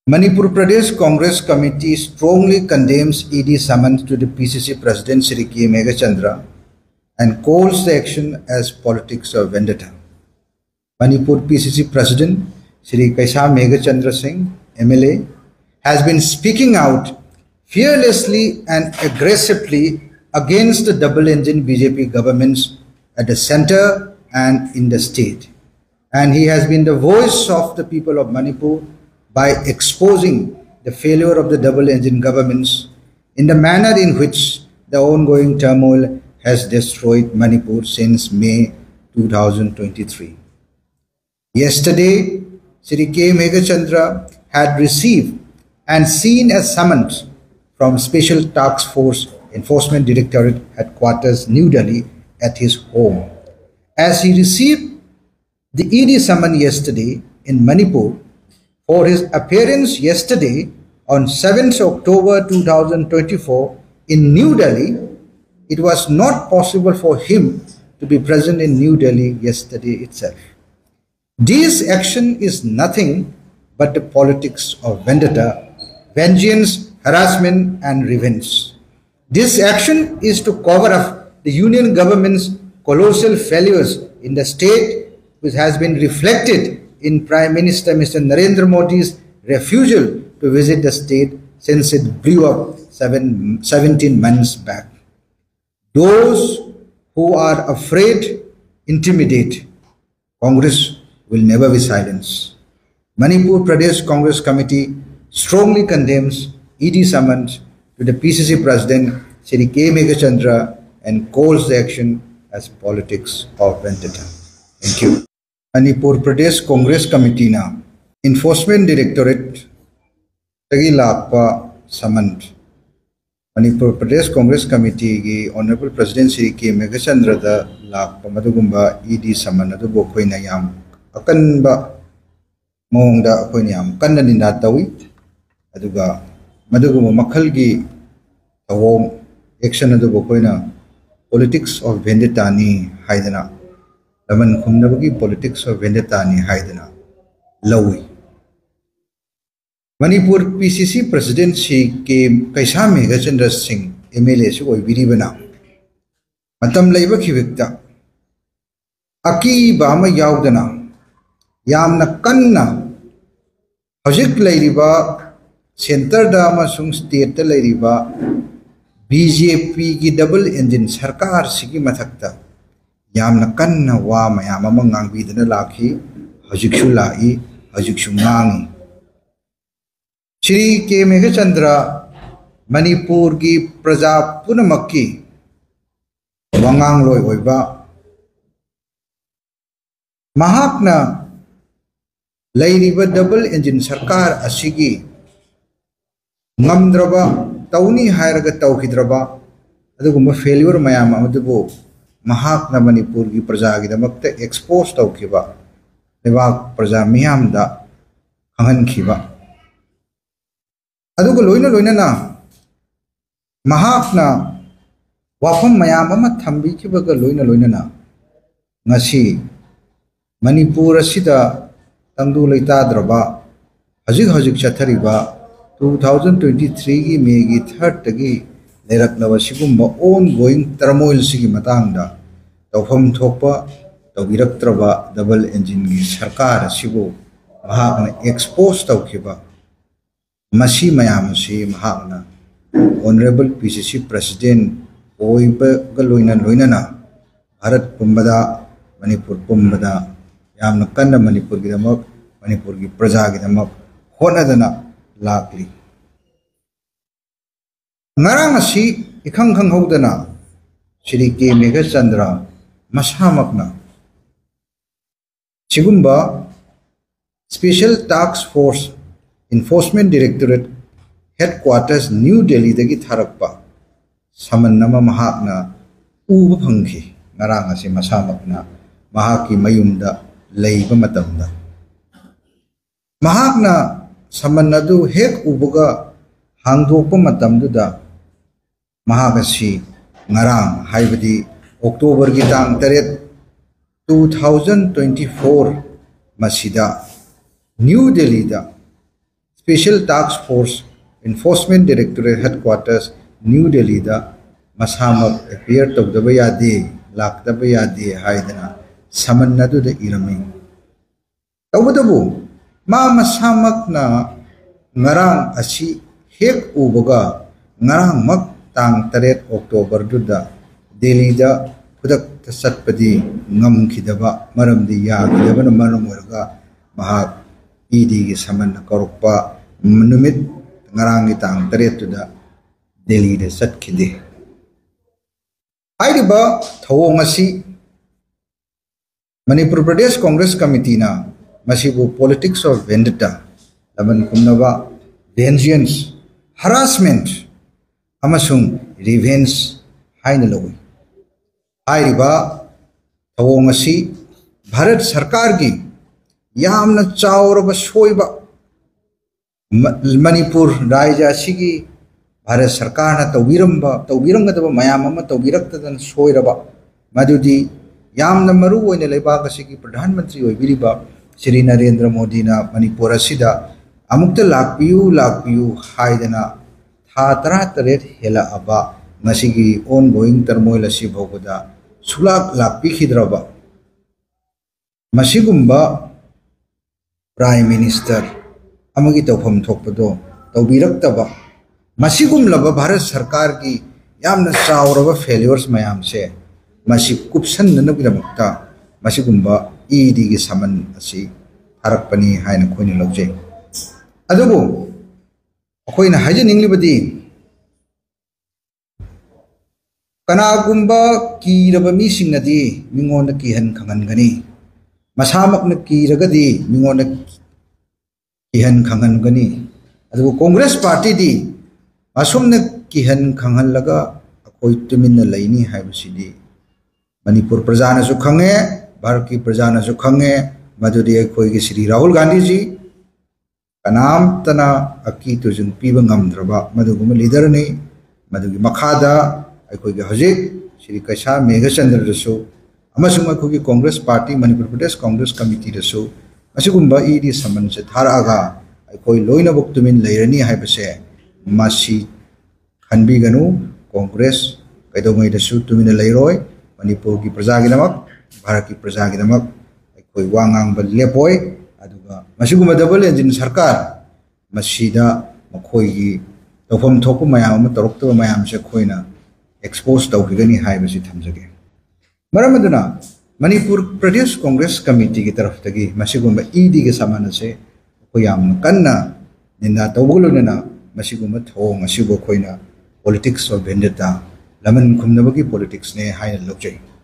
Manipur Pradesh Congress Committee strongly condemns ED summons to the PCC President Shri K. Meghachandra and calls the action as politics of vendetta. Manipur PCC President Shri Kaisa Meghachandra Singh, MLA, has been speaking out fearlessly and aggressively against the double-engine BJP governments at the center and in the state. And he has been the voice of the people of Manipur by exposing the failure of the double-engine governments in the manner in which the ongoing turmoil has destroyed Manipur since May 2023. Yesterday, Shri K. Meghachandra had received and seen a summons from Special Task Force Enforcement Directorate Headquarters, New Delhi, at his home. As he received the ED summons yesterday in Manipur for his appearance yesterday on 7th October 2024 in New Delhi, it was not possible for him to be present in New Delhi yesterday itself. This action is nothing but the politics of vendetta, vengeance, harassment and revenge. This action is to cover up the union government's colossal failures in the state, which has been reflected in Prime Minister Mr. Narendra Modi's refusal to visit the state since it blew up 17 months back. Those who are afraid intimidate. Congress will never be silenced. Manipur Pradesh Congress Committee strongly condemns ED summons to the PCC President Shri K. Meghachandra and calls the action as politics of vendetta. Thank you. Manipur Pradesh Congress Committee na Enforcement Directorate tagi lakpa summons Manipur Pradesh Congress Committee ki Honorable President Shri K. Meghachandra da lakpa madugumba ED summons adu bokoi na yam akan ba mong da akoi yam kan na ninda tawi aduga madugumba makhal gi tawong action adu bokoi na politics of vendetta ni haidana Laman khumnabagi politics of vendetta ni haidana lawi. Manipur PCC President Shri K. Kaisa Meghachandra Singh MLA su oibiribana matam laiba khibikta aki bama yaudana yamna kanna hojik lairiba center da amasung state da lairiba BJP ki double engine sarkar sigi mathakta yamna kanna wa mayam ama ngangbidana lakhi hojiksu lai hojiksu ngangi Shri K. Meghachandra Manipur ki praja punamakki wangang loi oiba mahakna lairiba double engine sarkar asigi ngamdraba tauni hairaga tauhidraba adugumba failure mayam amadubu mahakna Manipur ki praja ki damakta expose taukiba lebak praja miyam da khangan khiba aduga loina na mahakna wafam mayam ama thambi khibaga loina na ngasi Manipur asida tangdu leita draba hajik chathariba 2023 ki May ki 3rd tagi leraknaba sigumba ongoing turmoil sigi matangda tawfam thokpa tawbiraktraba double engine gi sarkar asibu mahakna expose tawkhiba masi mayam si mahakna Honorable PCC President oiba galoina na Bharat pumbada Manipur pumbada yamna kanna Manipur gi damak Manipur gi praja gi damak honadana lakli ngarang asi ikhang hodana Shri K. Meghachandra masamakna sigumba Special Task Force Enforcement Directorate Headquarters New Delhi dagi tharakpa saman nama mahakna uba phangki ngarang asi masamakna mahaki mayumda leiba matamda mahakna samanadu hek ubuga hangdokpa matamduda mahakasi ngarang haibadi October ki tang 2024 masida New Delhi da Special Task Force Enforcement Directorate Headquarters New Delhi da masamak appear tawdaba yade laktaba yade haidana saman nadu da irami tawdabu ma masamak na ngarang asi hek ubaga ngarang mak tang 3 October duda Delhi da pudak tasatpadi ngam khidaba maram di ya khidaba na maram warga mahak idi gi saman korokpa numit ngarang gi tang 3 tuda Delhi da sat khide Airiba thawong asi Manipur Pradesh Congress Committee na masibu politics of vendetta laban kumnaba vengeance harassment amasung revenge haina lawi Airiba thawong asi Bharat Sarkar gi yamna chauraba soiba Manipur Raja sigi Bharat Sarkar na tawbiranggadaba mayam ama tawbiraktadan soiraba madudi yamna maru oina leibak asigi Pradhan Mantri oibiriba Shri Narendra Modi na Manipur asida amukta lakpiyu haidana tha 38 hela aba ngasigi ongoing turmoil asi bhogada sulak lakpi khidraba masigumba Prime Minister amagi tawpham thokpado tawbiraktaba Masigum laba Bharat Sarkar ki yamna chauraba failures mayam se masi kupsan nanabidamukta masigumba ED gi saman asi harakpani haina khoini lawje adubu akhoina hajaninglibadi kanagumba kiraba mi singnadi mingonda kihan khangangani masamakna kiragadi mingonda kihan khangangani adubu Congress Party di asumna kihan khangal laga akoi tuminna laini haibasidi Manipur prajana su khange Bharat ki prajana su khange madudi akoi gi Shri Rahul Gandhi ji kanam tana aki tujun piba ngamdraba maduguma leader ni madugi makhada akoi gi hojik Shri Kaisa Megha Chandra rasu amasung akoi gi Congress Party Manipur Pradesh Congress Committee rasu asigumba ED saman se tharaga akoi loina buktumin lairani haibase Masi Khanbi Ganu Congress Kaidongai da su tumina lairoi Manipur ki praja gi namak Bharat ki praja gi namak koi wangang bal lepoi aduga masiguma double engine sarkar masida makhoi gi tawfam thoku mayam ma torokto mayam se khoina expose tawgani haibasi thamjage maramaduna Manipur Pradesh Congress Committee ki taraf tagi masiguma ED ge samana se koyam kanna ninda tawguluna masiguma thong asibo khoina politics of vendetta laman khumnabagi politics ne haina lokjai